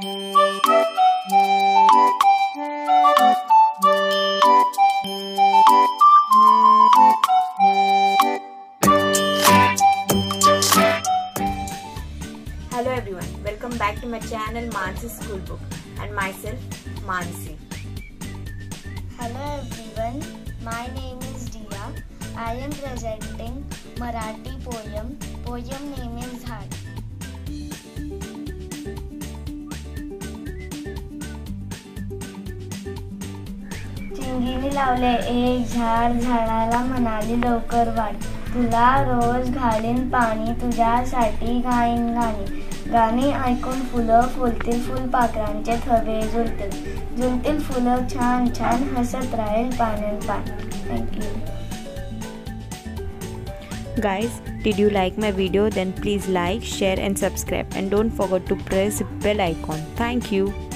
Hello everyone, welcome back to my channel Mansi School Book and myself Mansi. Hello everyone, my name is Dia. I am presenting Marathi poem. Poem name is Zhad. चिंगीने लावले एक झाड, झाडाला म्हणाली लवकर वाढ. तुला रोज घालीन पाणी, तुझ्यासाठी गाईन गाणी. गाणी ऐकून फुलं फुलतील, फुलपाखरांचे थवे झुलतील. झुलतील फुलं छान छान, हसत राहील पान पान. Thank you. Guys, did you like my video? Then please like, share and subscribe, and don't forget to press bell icon. Thank you.